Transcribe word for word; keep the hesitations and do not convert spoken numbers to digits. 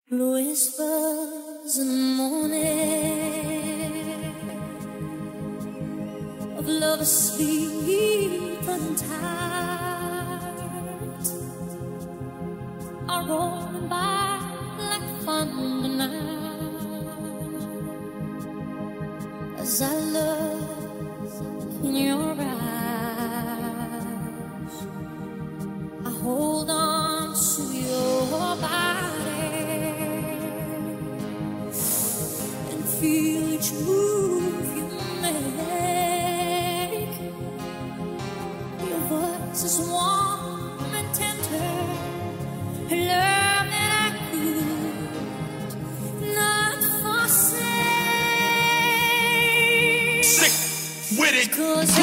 Whispers in the morning of love asleep and tired are rolling by like thunder now as I look in your eyes. I hold on to your body, feel each move you make. Your voice is warm and tender, love that I could not forsake. Sick with it. 'Cause